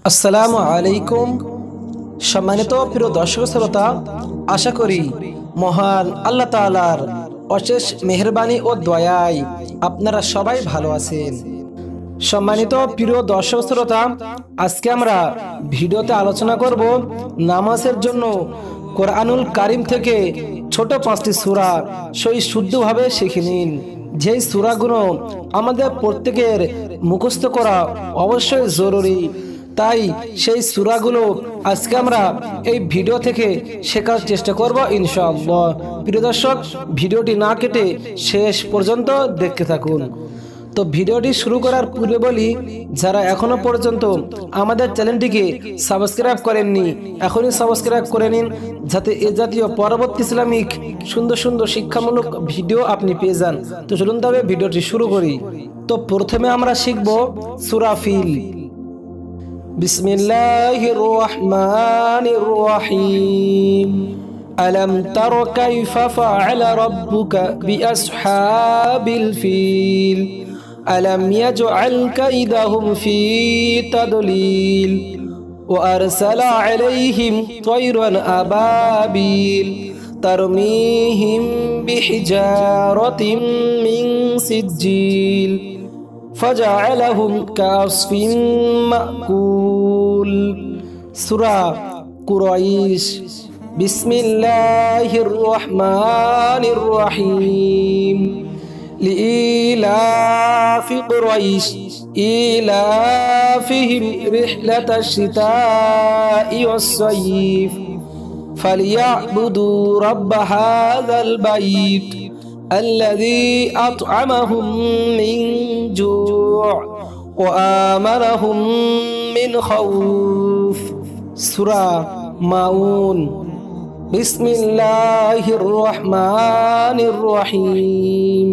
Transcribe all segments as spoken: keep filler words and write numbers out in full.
আসসালামু আলাইকুম। সম্মানিত প্রিয় দর্শক শ্রোতা, আশা করি মহান আল্লাহ তাআলার অশেষ মেহেরবানি ও দয়ায় আপনারা সবাই ভালো আছেন। সম্মানিত প্রিয় দর্শক শ্রোতা, আজকে আমরা ভিডিওতে আলোচনা করব নামাজের জন্য কোরআনুল কারিম থেকে ছোট পাঁচটি সূরা সই শুদ্ধভাবে শিখে নিন। যেই সূরাগুলো আমাদের প্রত্যেকের মুখস্থ করা অবশ্যই জরুরি, তাই সেই সূরাগুলো আজকে আমরা এই ভিডিও থেকে শেখার চেষ্টা করব ইনশাআল্লাহ। প্রিয় দর্শক, ভিডিওটি না কেটে শেষ পর্যন্ত দেখতে থাকুন। তো ভিডিওটি শুরু করার পূর্বে বলি, যারা এখনো পর্যন্ত আমাদের চ্যানেলটিকে সাবস্ক্রাইব করেননি, এখনই সাবস্ক্রাইব করে নিন, যাতে এ জাতীয় পরবর্তী ইসলামিক সুন্দর সুন্দর শিক্ষামূলক ভিডিও আপনি পেয়ে যান। তো চলুন তবে ভিডিওটি শুরু করি। তো প্রথমে আমরা শিখব সূরা ফিল। বিসমিল্লাহির রহমানির রহিম। আলাম তার কাইফা ফাআলা রাব্বুকা বিআসহাবিল ফিল আলাম ইয়াজআল কাইদাহুম ফি তাদলিল ওয়া আরসালা আলাইহিম তায়রান আবাবিল তারমিহিম বিহিজারাতিন মিন সিজ্জিল ফাজআলাহুম কাসফিন মাকুল। সূরা কুরাইশ। বিসমিল্লাহির রহমানির রহিম। লিইলাফি কুরাইশ ইলাফিহিম রিহলাতাশ শিতাই ওয়াস-সাইফ ফালিয়াবুদু রাব্ব হাযাল বাইত الذي أطعمهم من جوع وآمنهم من خوف. سورة ماؤون. بسم الله الرحمن الرحيم.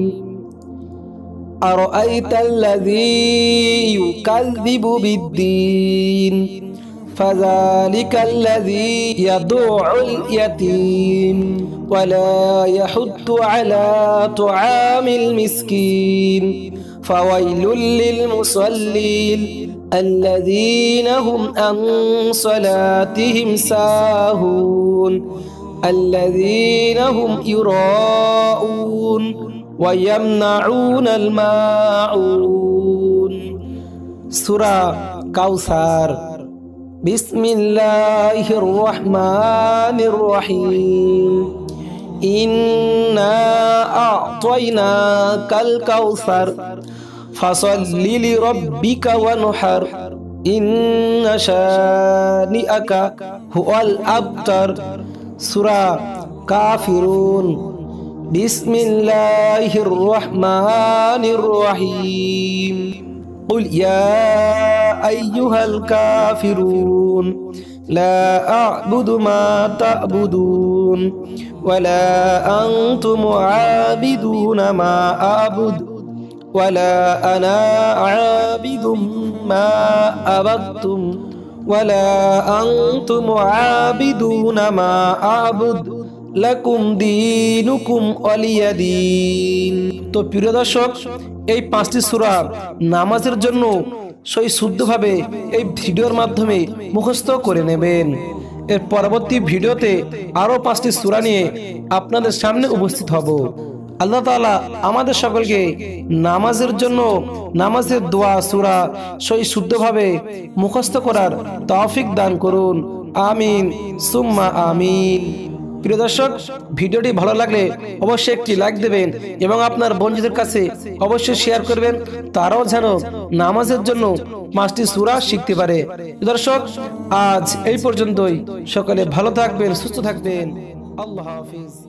أرأيت الذي يكذب بالدين فذلك الذي يدع اليتيم ولا يحض على طعام المسكين فويل للمصلين الذين هم عن صلاتهم ساهون الذين هم يراءون ويمنعون الماعون. سورة كوثر. بسم الله الرحمن الرحيم. إنا أعطيناك الكوثر فصل لربك وانحر إن شانئك هو الأبتر. سورة كافرون. بسم الله الرحمن الرحيم. قل يا أيها الكافرون لا أعبد ما تعبدون ولا أنتم عابدون ما أعبد ولا أنا عابد ما عبدتم ولا أنتم عابدون ما أعبد লাকুম দীনুকুম ওয়ালিয়া দীন। তো প্রিয় দর্শক, এই পাঁচটি সূরা নামাজের জন্য সই শুদ্ধভাবে এই ভিডিওর মাধ্যমে মুখস্থ করে নেবেন। এর পরবর্তী ভিডিওতে আরো পাঁচটি সূরা নিয়ে আপনাদের সামনে উপস্থিত হব। আল্লাহ তাআলা আমাদের সকলকে নামাজের জন্য নামাজের দোয়া সূরা সই শুদ্ধভাবে মুখস্থ করার তৌফিক দান করুন। আমিন সুম্মা আমিন। প্রিয় দর্শক, ভিডিওটি ভালো লাগলে অবশ্যই একটি লাইক দেবেন এবং আপনার বন্ধুদের কাছে অবশ্যই শেয়ার করবেন, তারাও যেন নামাজের জন্য পাঁচটি সূরা শিখতে পারে। দর্শক, আজ এই পর্যন্তই। সকলে ভালো থাকবেন, সুস্থ থাকবেন। আল্লাহ হাফেজ।